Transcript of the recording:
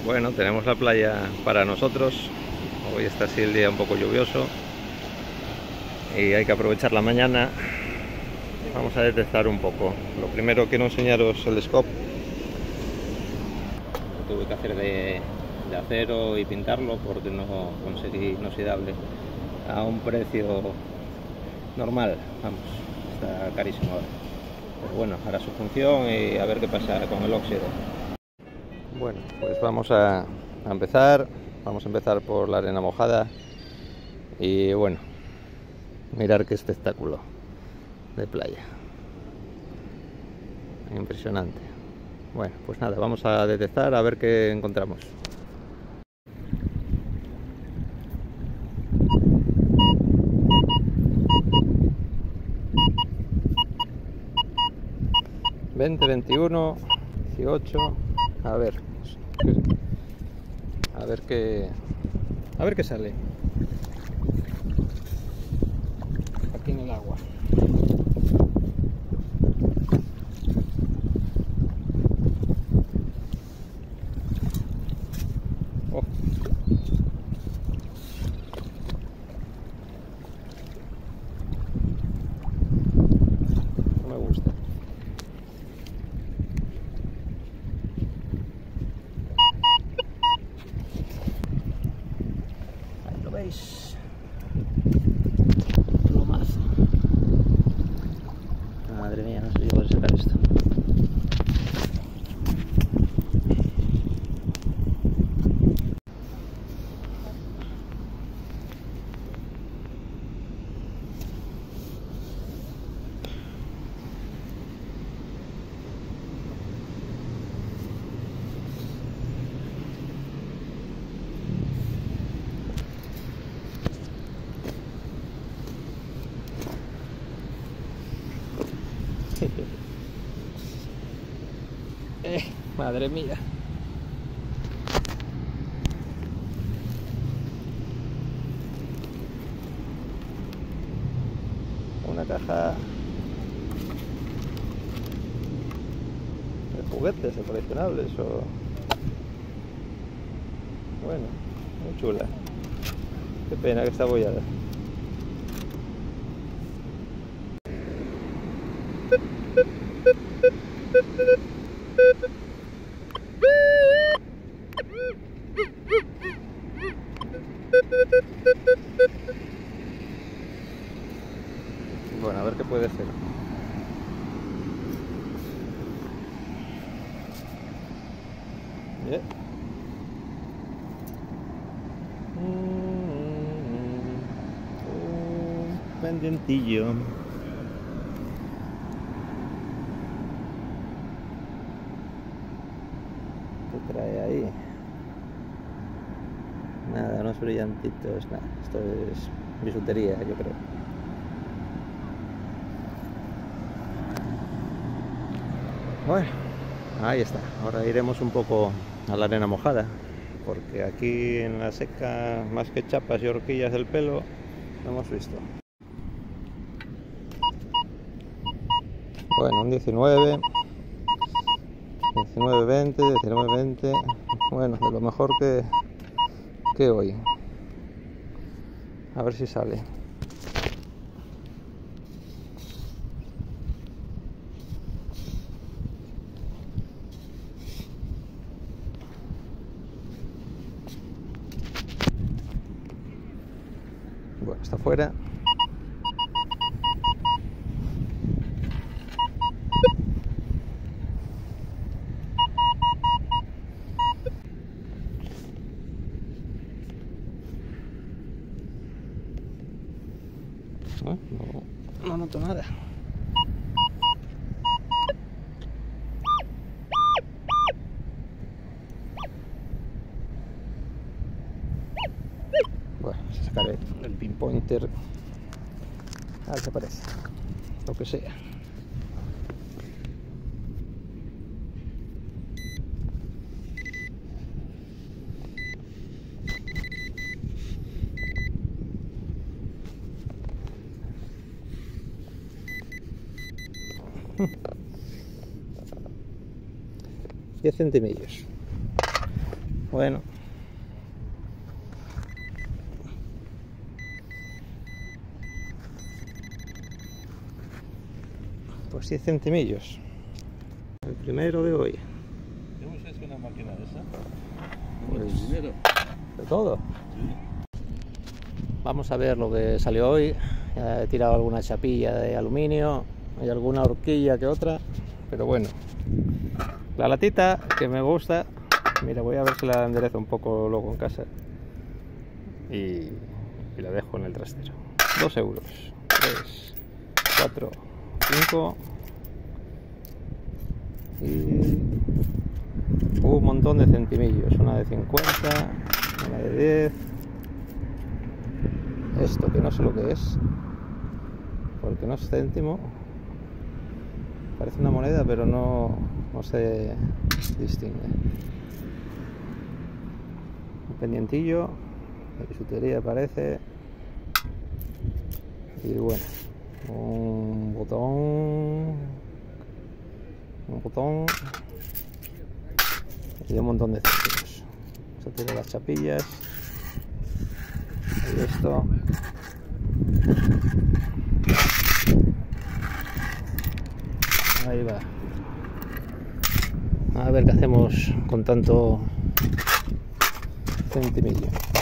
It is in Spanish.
Bueno, tenemos la playa para nosotros. Hoy está así el día un poco lluvioso y hay que aprovechar la mañana. Vamos a detectar un poco. Lo primero quiero enseñaros el scope. Lo tuve que hacer de acero y pintarlo porque no conseguí inoxidable a un precio normal. Vamos, está carísimo ahora. Pero bueno, hará su función y a ver qué pasa con el óxido. Bueno, pues vamos a empezar. Vamos a empezar por la arena mojada. Y bueno, mirar qué espectáculo de playa. Impresionante. Bueno, pues nada, vamos a detectar a ver qué encontramos. $20, $21, $18. A ver qué sale aquí en el agua. Oh. No me gusta. Ahí lo veis. Plomazo. Madre mía, no sé si puedo sacar esto. Madre mía. Una caja de juguetes o coleccionables o... Bueno, muy chula. Qué pena que está abollada. Bueno, a ver qué puede ser. Bien. Un pendientillo. ¿Qué trae ahí? Nada, unos brillantitos, nada. Esto es bisutería, yo creo. Bueno, ahí está. Ahora iremos un poco a la arena mojada, porque aquí en la seca, más que chapas y horquillas del pelo, no hemos visto. Bueno, un 19, 19-20, 19-20. Bueno, de lo mejor que hoy. A ver si sale. Bueno, está fuera. No noto nada. Bueno, sacaré el pinpointer. A ver qué parece. Lo que sea. $10 centimillos. Bueno. Pues 10 centimillos. El primero de hoy. ¿Qué usáis con una máquina de esa? Pues, ¿Dinero? de todo. Sí. Vamos a ver lo que salió hoy. Ya he tirado alguna chapilla de aluminio y alguna horquilla que otra, pero bueno. La latita que me gusta, mira, voy a ver si la enderezo un poco luego en casa y la dejo en el trastero. 2 euros, 3, 4, 5 y un montón de centimillos, una de 50, una de 10. Esto que no sé lo que es, porque no es céntimo, parece una moneda pero no se distingue. Un pendientillo de bisutería parece, y bueno, un botón y un montón de céntimos. Se tiene las chapillas y esto. Ahí va. A ver qué hacemos con tanto centimillo.